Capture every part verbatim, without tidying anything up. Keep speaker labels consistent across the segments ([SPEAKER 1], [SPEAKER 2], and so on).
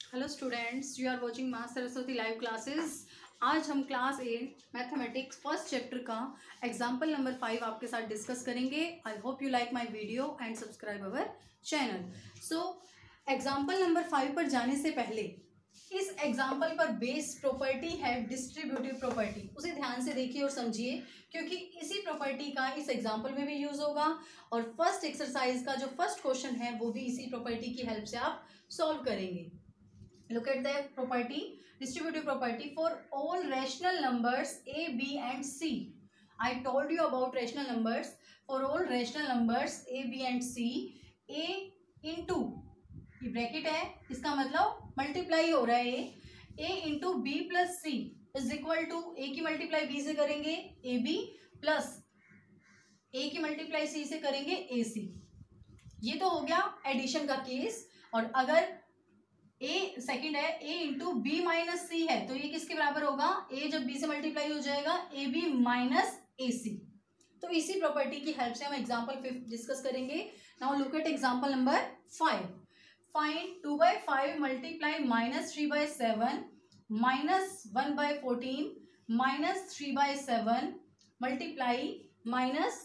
[SPEAKER 1] Hello students, you are watching Maa Saraswati live classes. आज हम class eight mathematics first chapter का example number five आपके साथ डिस्कस करेंगे। I hope you like my video and subscribe our channel. So example number five पर जाने से पहले इस एग्जाम्पल पर बेस प्रॉपर्टी है डिस्ट्रीब्यूटिव प्रॉपर्टी, उसे ध्यान से देखिए और समझिए, क्योंकि इसी प्रॉपर्टी का इस एग्जाम्पल में भी यूज होगा और फर्स्ट एक्सरसाइज का जो फर्स्ट क्वेश्चन है वो भी इसी प्रॉपर्टी की हेल्प से आप सॉल्व करेंगे। Look at the property, distributive property for all rational numbers a, b and c. I told you about rational numbers. For all rational numbers a, b and c, a into ये bracket है, इसका मतलब multiply हो रहा है a a into b plus c is equal to a की multiply b से करेंगे a b प्लस a की मल्टीप्लाई c से करेंगे a c। ये तो हो गया एडिशन का केस। और अगर a सेकंड है a into B minus C है तो ये किसके बराबर होगा, a जब b से मल्टीप्लाई हो जाएगा ए बी माइनस ए सी। तो इसी प्रॉपर्टी की हेल्प से हम एग्जांपल फिफ्थ डिस्कस करेंगे। Now look at example number five. Find two by five multiply minus three by seven minus one by fourteen minus three by seven multiply minus,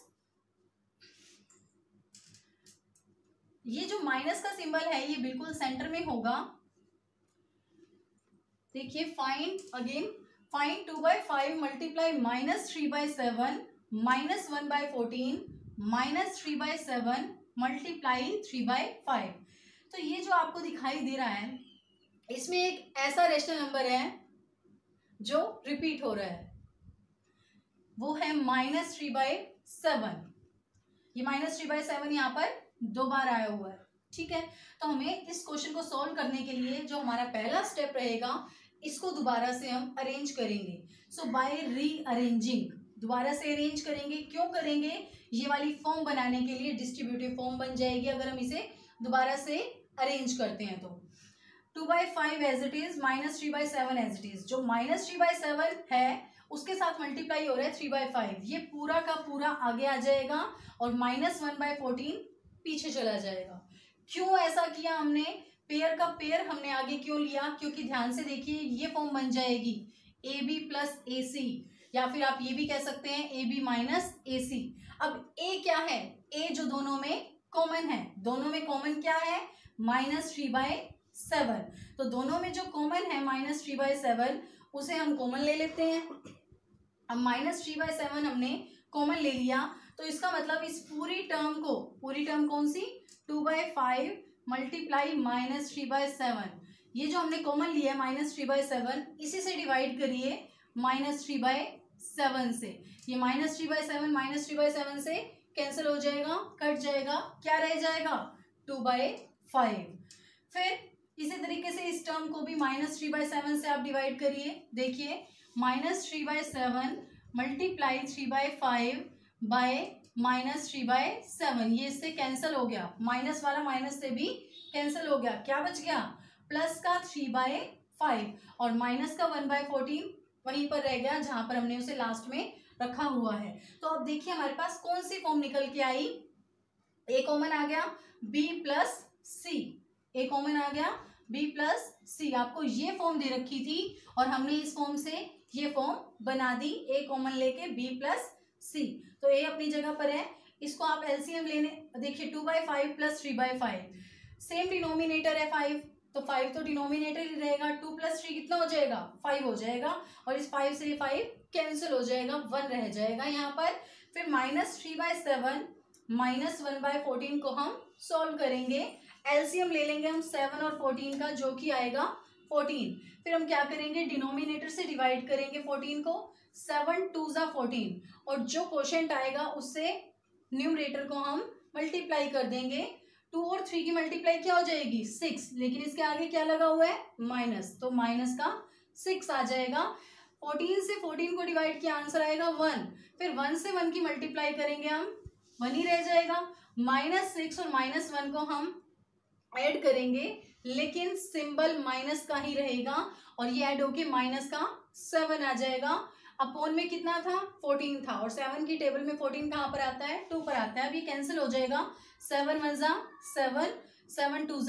[SPEAKER 1] ये जो minus का symbol है ये बिल्कुल centre में होगा। देखिए find again, find two by five multiply minus three by seven minus one by fourteen minus three by seven multiply three by five. तो ये जो आपको दिखाई दे रहा है इसमें एक ऐसा रेशनल नंबर है जो रिपीट हो रहा है, वो है माइनस थ्री बाई सेवन। ये माइनस थ्री बाई सेवन यहाँ पर दो बार आया हुआ है, ठीक है। तो हमें इस क्वेश्चन को सॉल्व करने के लिए जो हमारा पहला स्टेप रहेगा इसको दोबारा से हम अरेंज करेंगे। सो बाय रीअरेंजिंग, दोबारा से अरेंज करेंगे। क्यों करेंगे, ये वाली फॉर्म बनाने के लिए डिस्ट्रीब्यूटिव फॉर्म बन जाएगी अगर हम इसे दोबारा से अरेंज करते हैं। तो two by five as it is, minus three by seven as it is, जो माइनस थ्री बाई सेवन है उसके साथ मल्टीप्लाई हो रहा है थ्री बाई फाइव, ये पूरा का पूरा आगे आ जाएगा और माइनस वन बाई फोर्टीन पीछे चला जाएगा। क्यों ऐसा किया हमने, पेयर का पेयर हमने आगे क्यों लिया, क्योंकि ध्यान से देखिए ये फॉर्म बन जाएगी ए बी प्लस ए सी, या फिर आप ये भी कह सकते हैं ए बी माइनस ए सी। अब ए क्या है, ए जो दोनों में कॉमन है, दोनों में कॉमन क्या है माइनस थ्री बाई सेवन। तो दोनों में जो कॉमन है माइनस थ्री बाई सेवन उसे हम कॉमन ले लेते हैं। अब माइनस थ्री बाई सेवन हमने कॉमन ले लिया तो इसका मतलब इस पूरी टर्म को, पूरी टर्म कौन सी, two by five multiply minus three by seven, ये जो हमने कॉमन लिया है माइनस थ्री बाई सेवन, इसी से डिवाइड करिए माइनस थ्री बाई सेवन से। ये minus three by seven minus three by seven से कैंसिल हो जाएगा, कट जाएगा, क्या रह जाएगा टू बाई फाइव। फिर इसी तरीके से इस टर्म को भी माइनस थ्री बाई सेवन से आप डिवाइड करिए। देखिए minus three by seven multiply three by five by minus three by seven, ये इससे कैंसिल हो गया, माइनस वाला माइनस से भी कैंसिल हो गया, क्या बच गया प्लस का थ्री बाई फाइव और माइनस का वन बाई फोर्टीन वहीं पर रह गया जहां पर हमने उसे लास्ट में रखा हुआ है। तो अब देखिए हमारे पास कौन सी फॉर्म निकल के आई, ए कॉमन आ गया B plus C, A common आ गया बी प्लस सी। आपको ये फॉर्म दे रखी थी और हमने इस फॉर्म से ये फॉर्म बना दी, ए कॉमन लेके बी प्लस सी। तो ए अपनी जगह पर है, इसको आप एलसीएम लेने, देखिए two by five plus three by five, same denominator है फाइव, तो फाइव तो डिनोमिनेटर ही रहेगा, टू प्लस थ्री कितना हो जाएगा फाइव हो जाएगा और इस फाइव से फाइव कैंसिल हो जाएगा, वन रह जाएगा यहाँ पर। फिर minus three by seven minus one by fourteen को हम सॉल्व करेंगे, एलसीएम ले लेंगे हम सेवन और फोर्टीन का जो कि आएगा फोर्टीन। फिर हम क्या करेंगे, डिनोमिनेटर से डिवाइड करेंगे फोर्टीन को, सेवन टू जा फोर्टीन और जो क्वोशेंट आएगा उससे न्यूमरेटर को हम मल्टीप्लाई कर देंगे। टू और थ्री की मल्टीप्लाई क्या हो जाएगी सिक्स, लेकिन इसके आगे क्या लगा हुआ है माइनस, तो माइनस का सिक्स आ जाएगा। फोर्टीन से फोर्टीन को डिवाइड किया आंसर आएगा वन, फिर वन से वन की मल्टीप्लाई करेंगे हम, वन ही रह जाएगा। माइनस सिक्स और माइनस वन को हम ऐड करेंगे लेकिन सिंबल माइनस का ही रहेगा और ये ऐड होके माइनस का सेवन आ जाएगा। अपॉन में कितना था फोर्टीन था और सेवन की टेबल में फोर्टीन कहाँ पर आता है टू पर आता है, अब ये कैंसिल हो जाएगा, सेवन वन जा सेवन, सेवन टू जा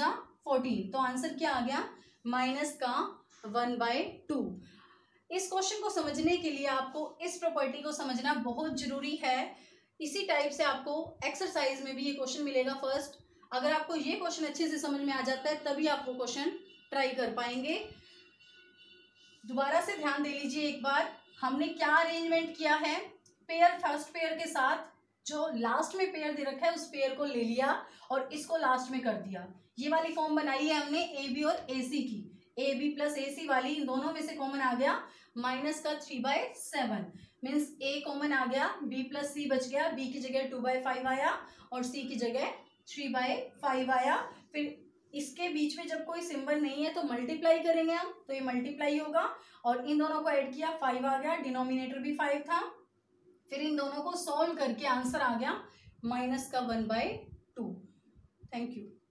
[SPEAKER 1] फोर्टीन। तो आंसर क्या आ गया, माइनस का वन बाय टू। इस क्वेश्चन को समझने के लिए आपको इस प्रॉपर्टी को समझना बहुत जरूरी है। इसी टाइप से आपको एक्सरसाइज में भी ये क्वेश्चन मिलेगा फर्स्ट। अगर आपको ये क्वेश्चन अच्छे से समझ में आ जाता है तभी आप वो क्वेश्चन ट्राई कर पाएंगे। दोबारा से ध्यान दे लीजिए एक बार, हमने क्या अरेंजमेंट किया है। पेयर, फर्स्ट पेयर के साथ जो लास्ट में पेयर दे रखा है उस पेयर को ले लिया और इसको लास्ट में कर दिया। ये वाली फॉर्म बनाई है हमने ए बी और ए सी की। ए बी प्लस ए सी वाली, इन दोनों में से कॉमन आ गया माइनस का three by seven, means A common आ गया, बी प्लस सी बच गया, बी की जगह टू बाय फाइव आया और सी की जगह थ्री बाय फाइव आया। फिर इसके बीच में जब कोई सिंबल नहीं है तो मल्टीप्लाई करेंगे हम, तो ये मल्टीप्लाई होगा और इन दोनों को ऐड किया, फाइव आ गया, डिनोमिनेटर भी फाइव था। फिर इन दोनों को सॉल्व करके आंसर आ गया माइनस का one by two. Thank you.